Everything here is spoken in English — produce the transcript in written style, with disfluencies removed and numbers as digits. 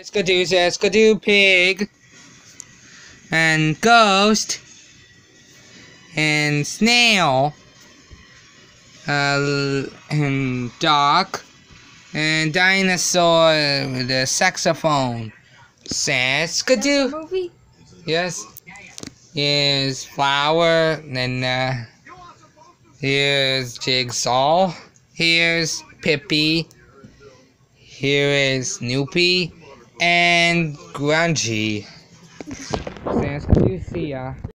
Skadoo says Skadoo Pig and Ghost and Snail and Doc and Dinosaur with a saxophone says Skadoo. Movie? Yes. Here's Flower, and here's Jigsaw, here's Pippi, here is Snoopy, and Grungy. Says Skadoo, see ya.